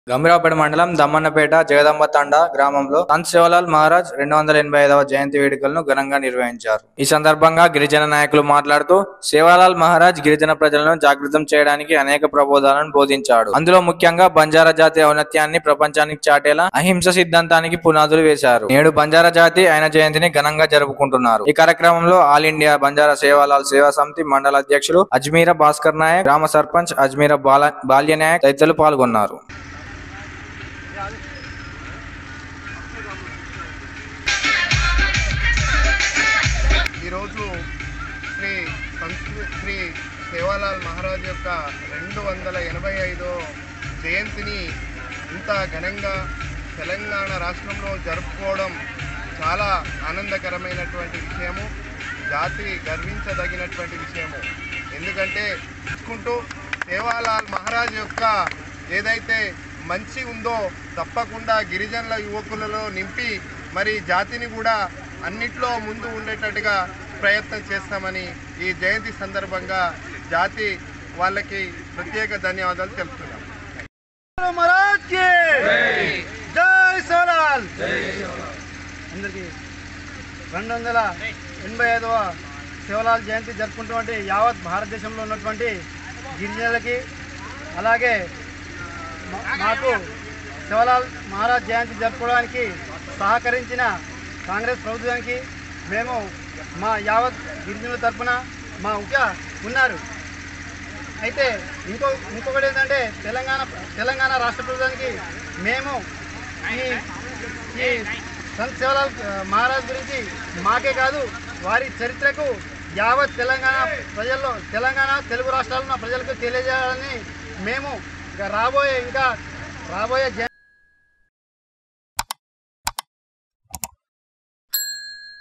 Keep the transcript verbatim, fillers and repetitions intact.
గంభీరావుపేట మండలం దమ్మన్నపేట జగదంబ తండా గ్రామంలో సంత్ శివలాల్ మహారాజ్ రెండు వందల ఎనభై ఐదవ జయంతి వేడుకలను ఘనంగా నిర్వహించారు. ఈ సందర్భంగా గిరిజన నాయకులు మాట్లాడుతూ సేవాలాల్ మహారాజ్ గిరిజన ప్రజలను జాగృతం చేయడానికి అనేక ప్రబోధాలను బోధించాడు. అందులో ముఖ్యంగా బంజారా జాతి ఔన్నత్యాన్ని ప్రపంచానికి చాటేలా అహింస సిద్ధాంతానికి పునాదులు వేశారు. నేడు బంజారా జాతి ఆయన జయంతిని ఘనంగా జరుపుకుంటున్నారు. ఈ కార్యక్రమంలో ఆల్ ఇండియా బంజారా సేవాలాల్ సేవా సమితి మండల అధ్యక్షులు అజ్మీరా భాస్కర్ నాయక్, గ్రామ సర్పంచ్ అజ్మీరా బాల్య నాయక్ తదితరులు పాల్గొన్నారు. ఈరోజు శ్రీ శ్రీ సేవాలాల్ మహారాజ్ యొక్క రెండు వందల ఎనభై ఐదో జయంతిని ఇంత ఘనంగా తెలంగాణ రాష్ట్రంలో జరుపుకోవడం చాలా ఆనందకరమైనటువంటి విషయము, జాతి గర్వించదగినటువంటి విషయము. ఎందుకంటే చూసుకుంటూ సేవాలాల్ మహారాజ్ యొక్క ఏదైతే మంచి ఉందో తప్పకుండా గిరిజనుల యువకులలో నింపి మరి జాతిని కూడా అన్నిట్లో ముందు ఉండేటట్టుగా ప్రయత్నం చేస్తామని ఈ జయంతి సందర్భంగా జాతి వాళ్ళకి ప్రత్యేక ధన్యవాదాలు తెలుపుతున్నాం. అందరికీ రెండు వందల ఎనభై ఐదవ శివలాల్ జయంతి జరుపుకుంటున్నటువంటి యావత్ భారతదేశంలో ఉన్నటువంటి గిరిజనులకి, అలాగే మాకు శివలాల్ మహారాజ్ జయంతి జరుపుకోవడానికి సహకరించిన కాంగ్రెస్ ప్రభుత్వానికి మేము మా యావత్ గిరిజనుల తరఫున మా ముఖ్య ఉన్నారు. అయితే ఇంకో ఇంకొకటి ఏంటంటే తెలంగాణ తెలంగాణ రాష్ట్ర ప్రభుత్వానికి మేము ఈ ఈ సంత్ శివలాల్ మహారాజ్ గురించి మాకే కాదు వారి చరిత్రకు యావత్ తెలంగాణ ప్రజల్లో తెలంగాణ తెలుగు రాష్ట్రాల్లో ప్రజలకు తెలియజేయాలని మేము ఇంకా రాబోయే ఇంకా రాబోయే